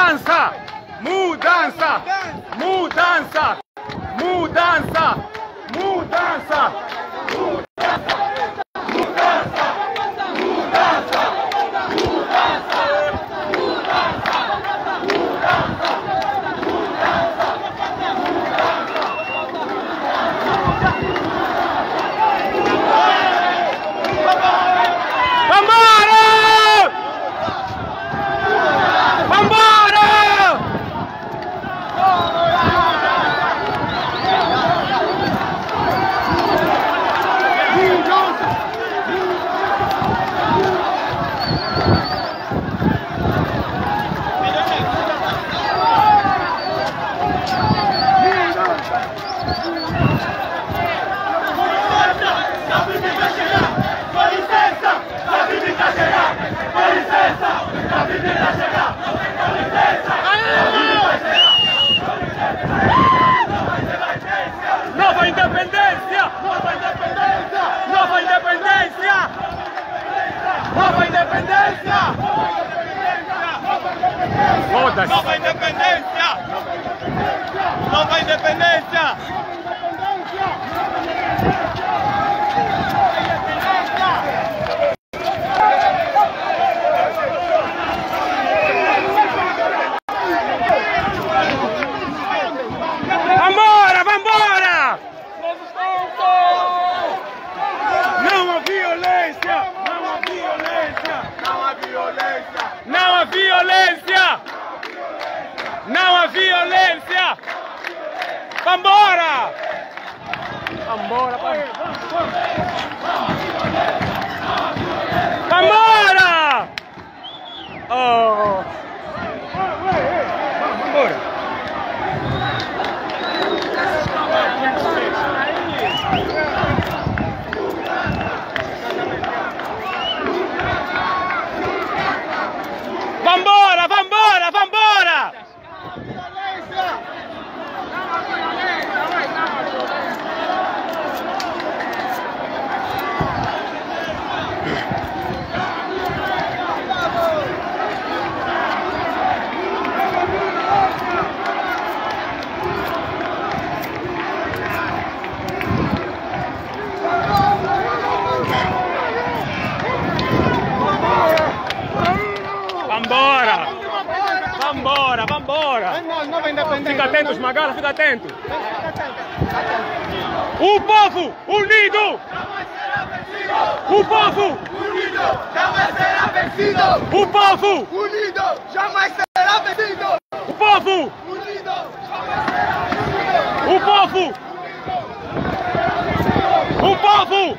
Mudança! Mudança! Mudança! Mudança! Mudança! Nova independência! Nova independência! Nova independência! Nova independência! Foda-se! Nova independência! Nova independência! Vambora, vambora! Não há violência! Não há violência! Não há violência! Não há violência! Não há violência! Vambora! Vambora! Vambora! Oh! Vambora! Vambora, vambora, vambora! Vambora! Vambora, vambora! Fica atento, Smagala, fica atento! O povo unido! O povo unido jamais será vencido! O povo unido jamais será vencido! O povo unido jamais será vencido! O povo! O povo!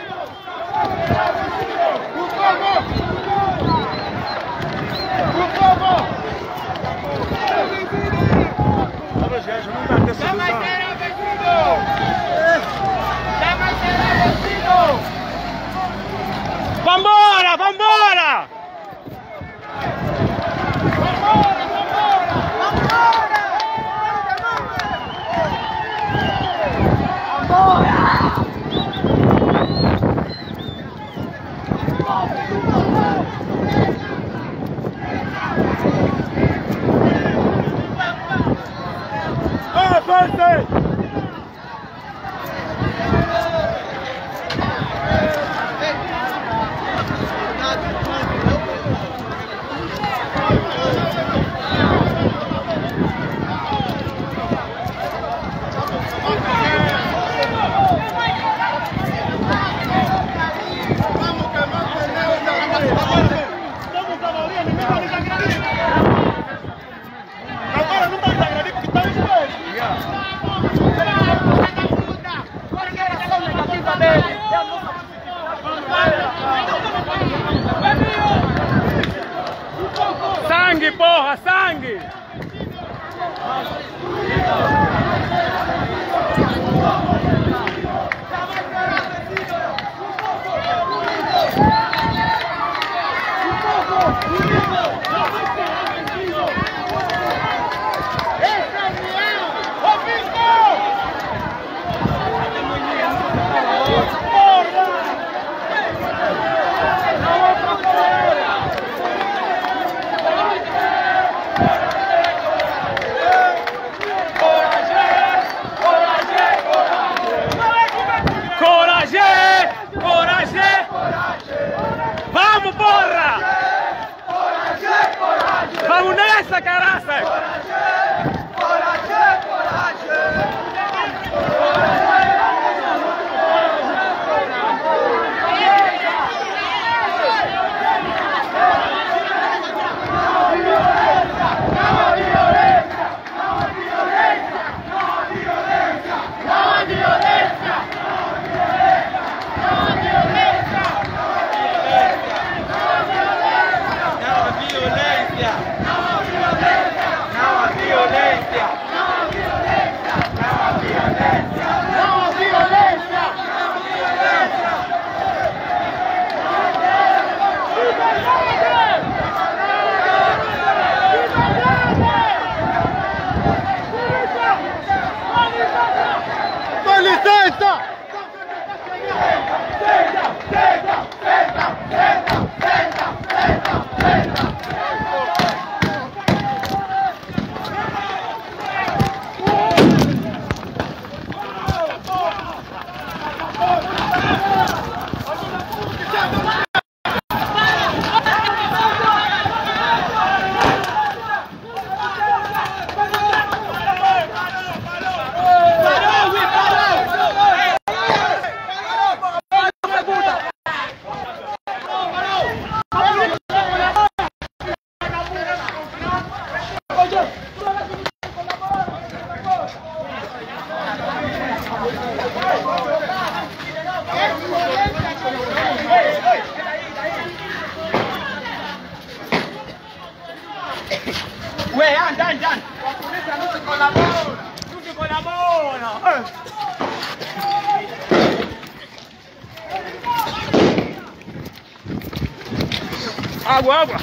O povo! Jamais será vencido! Jamais será vencido! Vambora, vambora! Vambora, vambora! Vambora! Vambora! Sangue, porra, sangue! se querase! Uè, andan! Non si collabora! Non si collabora! Água, água!